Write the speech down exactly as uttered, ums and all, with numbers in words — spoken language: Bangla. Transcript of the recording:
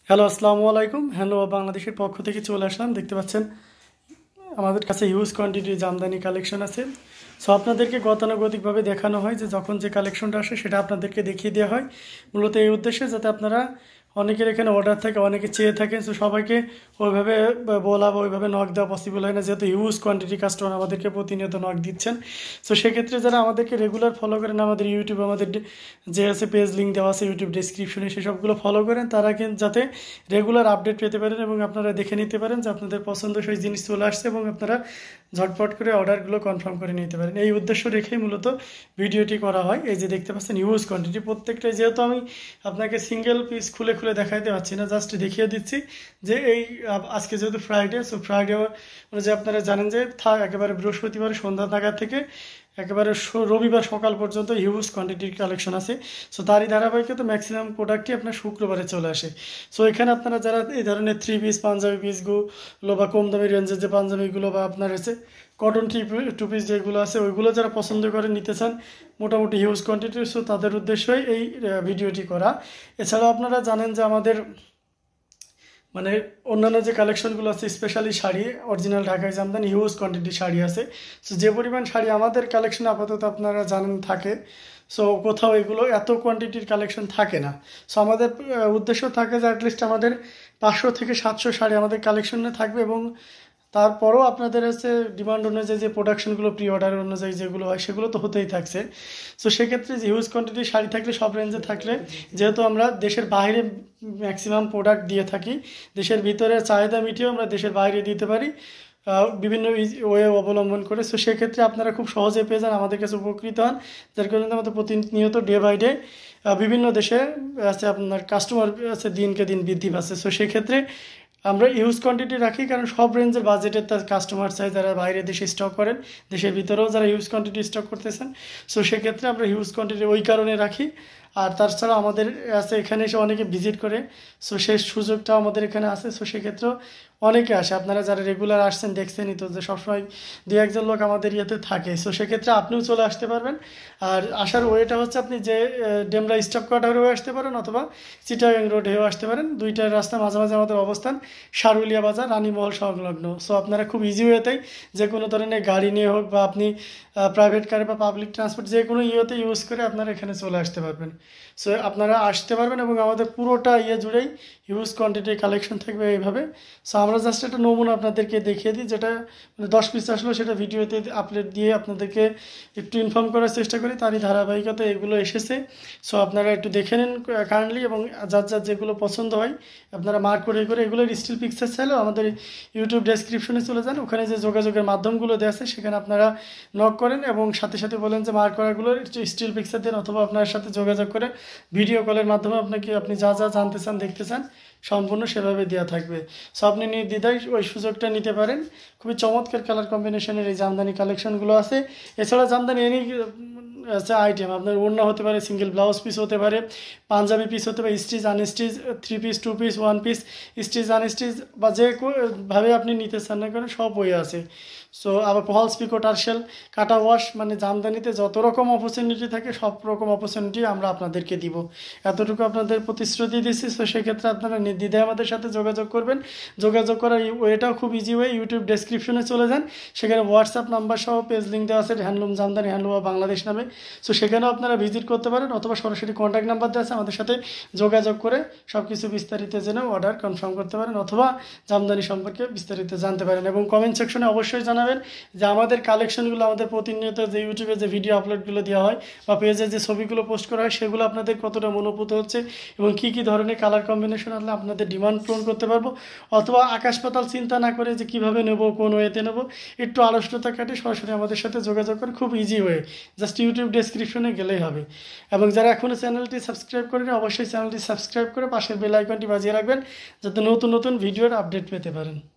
হ্যালো, আসসালামু আলাইকুম। হ্যালো বাংলাদেশের পক্ষ থেকে চলে আসলাম। দেখতে পাচ্ছেন আমাদের কাছে হিউজ কোয়ান্টিটির জামদানি কালেকশন আছে। সো আপনাদেরকে গতানুগতিকভাবে দেখানো হয় যে যখন যে কালেকশনটা আসে সেটা আপনাদেরকে দেখিয়ে দেওয়া হয়, মূলত এই উদ্দেশ্যে যাতে আপনারা অনেকের এখানে অর্ডার থাকে, অনেকে চেয়ে থাকেন। সো সবাইকে ওইভাবে বলা বা ওইভাবে নক দেওয়া পসিবল হয় না, যেহেতু হিউজ কোয়ান্টিটি কাস্টমার আমাদেরকে প্রতিনিয়ত নক দিচ্ছেন। সো সেক্ষেত্রে যারা আমাদেরকে রেগুলার ফলো করেন, আমাদের ইউটিউব আমাদের যে আছে পেজ লিঙ্ক দেওয়া আছে ইউটিউব ডিসক্রিপশনে, সেসবগুলো ফলো করেন, তারা কিন্তু যাতে রেগুলার আপডেট পেতে পারেন এবং আপনারা দেখে নিতে পারেন যে আপনাদের পছন্দসই জিনিস চলে আসছে এবং আপনারা ঝটপট করে অর্ডারগুলো কনফার্ম করে নিতে পারেন। এই উদ্দেশ্য রেখেই মূলত ভিডিওটি করা হয়। এই যে দেখতে পাচ্ছেন হিউজ কোয়ান্টিটি, প্রত্যেকটাই যেহেতু আমি আপনাকে সিঙ্গেল পিস খুলে খুলে দেখাইতে পারছি না, জাস্ট দেখিয়ে দিচ্ছি যে এই আজকে যেহেতু ফ্রাইডে, সো ফ্রাইডে যে আপনারা জানেন যে থাক একেবারে বৃহস্পতিবার সন্ধ্যা নাগাদ থেকে একেবারে রবিবার সকাল পর্যন্ত হিউজ কোয়ান্টিটির কালেকশন আছে। সো তারই ধারাবাহিকতা ম্যাক্সিমাম প্রোডাক্টই আপনার শুক্রবারে চলে আসে। সো এখানে আপনারা যারা এই ধরনের থ্রি পিস পাঞ্জাবি পিসগুলো বা কম দামি রেঞ্জের যে পাঞ্জাবিগুলো বা আপনার হচ্ছে কটন থ্রি টু পিস যেগুলো আছে ওইগুলো যারা পছন্দ করে নিতে চান মোটামুটি হিউজ কোয়ান্টিটির, সো তাদের উদ্দেশ্যই এই ভিডিওটি করা। এছাড়াও আপনারা জানেন যে আমাদের মানে অন্যান্য যে কালেকশনগুলো আছে, স্পেশালি শাড়ি, অরিজিনাল ঢাকাই জামদানি হিউজ কোয়ান্টিটি শাড়ি আছে। সো যে পরিমাণ শাড়ি আমাদের কালেকশন আপাতত আপনারা জানেন থাকে, সো কোথাও এগুলো এত কোয়ান্টিটির কালেকশন থাকে না। সো আমাদের উদ্দেশ্য থাকে যে অ্যাটলিস্ট আমাদের পাঁচশো থেকে সাতশো শাড়ি আমাদের কালেকশনে থাকবে এবং তারপরও আপনাদের হচ্ছে ডিমান্ড অনুযায়ী যে প্রোডাকশনগুলো প্রি অর্ডার অনুযায়ী যেগুলো হয় সেগুলো তো হতেই থাকছে। সো সেক্ষেত্রে যে হিউজ কোয়ান্টিটির শাড়ি থাকলে সব রেঞ্জে থাকলে, যেহেতু আমরা দেশের বাইরে ম্যাক্সিমাম প্রোডাক্ট দিয়ে থাকি, দেশের ভিতরে চাহিদা মিটিয়েও আমরা দেশের বাইরে দিতে পারি বিভিন্ন ওয়ে অবলম্বন করে। সো সেক্ষেত্রে আপনারা খুব সহজে পেয়ে যান, আমাদের কাছে উপকৃত হন, যার কারণে আমাদের প্রতিনিয়ত ডে বাই ডে বিভিন্ন দেশে আছে আপনার কাস্টমার আছে দিনকে দিন বৃদ্ধি পাচ্ছে। সো সেক্ষেত্রে আমরা হিউজ কোয়ান্টিটি রাখি, কারণ সব রেঞ্জের বাজেটের তার কাস্টমার চাই যারা বাইরে দেশে স্টক করেন, দেশের ভিতরেও যারা হিউজ কোয়ান্টিটি স্টক করতেছেন। সো সেক্ষেত্রে আমরা হিউজ কোয়ান্টিটি ওই কারণে রাখি। আর তাছাড়া আমাদের আছে এখানে এসে অনেকে ভিজিট করে, সো সেই সুযোগটাও আমাদের এখানে আছে। সো সেক্ষেত্রেও অনেকে আসে, আপনারা যারা রেগুলার আসছেন দেখছেনই তো যে সবসময় দু একজন লোক আমাদের ইয়েতে থাকে। সো সেক্ষেত্রে আপনিও চলে আসতে পারবেন। আর আসার ওয়েটা হচ্ছে আপনি যে ডেমরা স্টপ কোয়ার্টার হয়েও আসতে পারেন অথবা চিটাগাং রোড হয়েও আসতে পারেন। দুইটার রাস্তা মাঝামাঝি আমাদের অবস্থান, সারুলিয়া বাজার, রানীমহল সংলগ্ন। সো আপনারা খুব ইজি ওয়েতেই যে কোনো ধরনের গাড়ি নিয়ে হোক বা আপনি প্রাইভেট কারে বা পাবলিক ট্রান্সপোর্ট যে কোনো ইয়েতে ইউজ করে আপনারা এখানে চলে আসতে পারবেন। সো আপনারা আসতে পারবেন এবং আমাদের পুরোটা ইয়ে জুড়েই হিউজ কোয়ান্টিটির কালেকশন থাকবে এইভাবে। সো আমরা জাস্ট একটা নমুনা আপনাদেরকে দেখিয়ে দিই, যেটা মানে দশ পিস আসলো সেটা ভিডিওতে আপলোড দিয়ে আপনাদেরকে একটু ইনফর্ম করার চেষ্টা করি, তারই ধারাবাহিকতা এগুলো এসেছে। সো আপনারা একটু দেখে নিন কাইন্ডলি এবং যার যার যেগুলো পছন্দ হয় আপনারা মার্ক করে করে এগুলোর স্টিল পিকচার চাইলেও আমাদের ইউটিউব ডেসক্রিপশনে চলে যান, ওখানে যে যোগাযোগের মাধ্যমগুলো দেওয়া আছে সেখানে আপনারা নক করেন এবং সাথে সাথে বলেন যে মার্ক করাগুলোর স্টিল পিকচার দেন, অথবা আপনার সাথে যোগাযোগ করে ভিডিও কলের মাধ্যমে আপনাকে আপনি যা যা জানতে চান দেখতে চান সম্পূর্ণ সেভাবে দেওয়া থাকবে। সো আপনি নির্দ্বিধায় ওই সুযোগটা নিতে পারেন। খুবই চমৎকার কালার কম্বিনেশনের এই জামদানি কালেকশনগুলো আছে। এছাড়া জামদানি এনি আছে আইটেম আপনার ওড়না হতে পারে, সিঙ্গেল ব্লাউজ পিস হতে পারে, পাঞ্জাবি পিস হতে পারে, stitch unstitch, three piece, two piece, one piece, stitch unstitch বা যে ভাবে আপনি নিতে চান না কেন সব বই আছে। সো আবার ফলস পিকো, টার্সেল, কাটা ওয়াশ, মানে জামদানিতে যত রকম অপরচুনিটি থাকে সব রকম অপরচুনিটি আমরা আপনাদেরকে দিব, এতটুকু আপনাদের প্রতিশ্রুতি দিচ্ছি। সো সেক্ষেত্রে আপনারা নির্দ্বিধায় আমাদের সাথে যোগাযোগ করবেন। যোগাযোগ করার ওয়েটাও খুব ইজি ওয়ে, ইউটিউব ডেসক্রিপশনে চলে যান, সেখানে হোয়াটসঅ্যাপ নাম্বার সহ পেজ লিঙ্ক দেওয়া আছে হ্যান্ডলুম জামদানি, হ্যান্ডলুম বাংলাদেশ নামে। সো সেখানেও আপনারা ভিজিট করতে পারেন অথবা সরাসরি কন্ট্যাক্ট নাম্বার দেওয়া আছে, আমাদের সাথে যোগাযোগ করে সব কিছু বিস্তারিত জেনে অর্ডার কনফার্ম করতে পারেন অথবা জামদানি সম্পর্কে বিস্তারিত জানতে পারেন। এবং কমেন্ট সেকশনে অবশ্যই জানাবেন যে আমাদের কালেকশনগুলো, আমাদের প্রতিনিয়ত যে ইউটিউবে যে ভিডিও আপলোডগুলো দেওয়া হয় বা পেজে যে ছবিগুলো পোস্ট করা হয় সেগুলো আপনাদের কতটা মনোভূত হচ্ছে এবং কী কী ধরনের কালার কম্বিনেশন আসলে আপনাদের ডিমান্ড পূরণ করতে পারবো, অথবা আকাশ পাতাল চিন্তা না করে যে কীভাবে নেবো, কোন ওয়েতে নেবো, একটু আলস্যতা কাটে সরাসরি আমাদের সাথে যোগাযোগ করে, খুব ইজি ওয়ে, জাস্ট ইউটিউব ডেসক্রিপশনে গেলেই হবে। এবং যারা এখনও চ্যানেলটি সাবস্ক্রাইব করেন অবশ্যই চ্যানেলটি সাবস্ক্রাইব করে পাশের বেল আইকনটি বাজিয়ে রাখবেন যাতে নতুন নতুন ভিডিওর আপডেট পেতে পারেন।